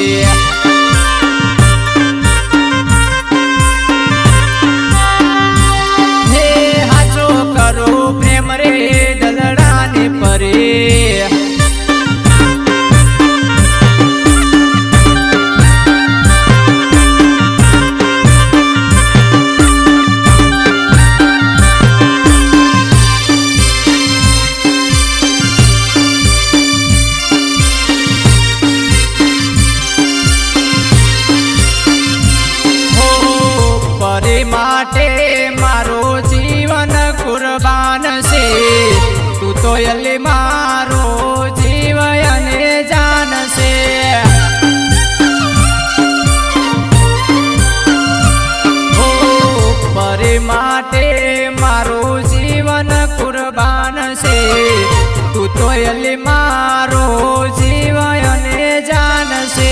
हे हाचो करो प्रेम रे दलड़ा ने परे। माटे मारो जीवन कुर्बान से तू तो यले मारो जीवन जान से। ओ परे माटे मारो जीवन कुर्बान से तू तो यले मारो जीवन जान से।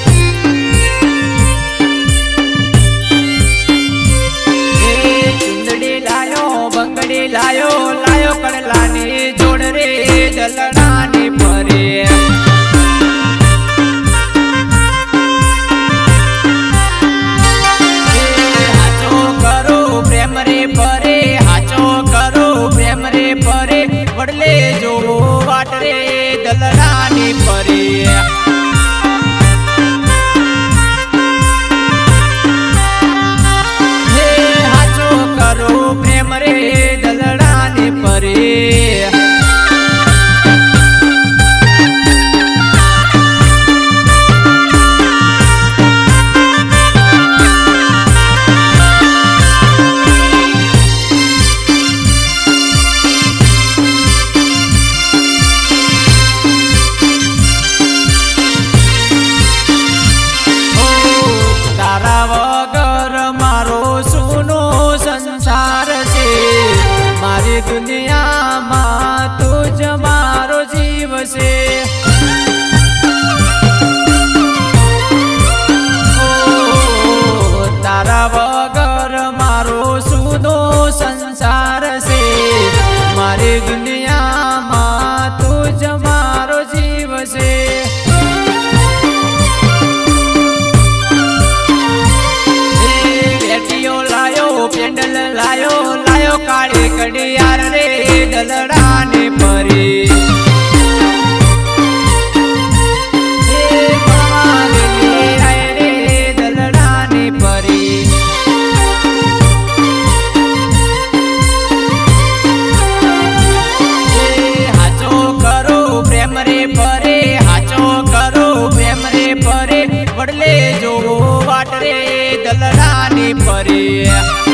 लायो लायो कड़लानी जोड़ रे दलड़ानी परे। हाचो करो प्रेम रे परे, हाचो करो प्रेम रे परे, वडले जो वाट रे दलड़ानी परे। हाचो करो प्रेम रे दलड़ाने परे। तारा वगर मारो सुनो संसार से, मारी दुनिया मां तुझ मारो जीव से। ओ तारा वगर मारो सुनो संसार से, मारी दुनिया मां तुझ मारो जीव से। पेंडल लायो लायो काले कड़ियार रे दलड़ाने परे। आए रे दलड़ाने परे। हाचो करो प्रेम रे परे, हाचो करो प्रेम रे परे, वडले जो वाट रे दलड़ाने परे।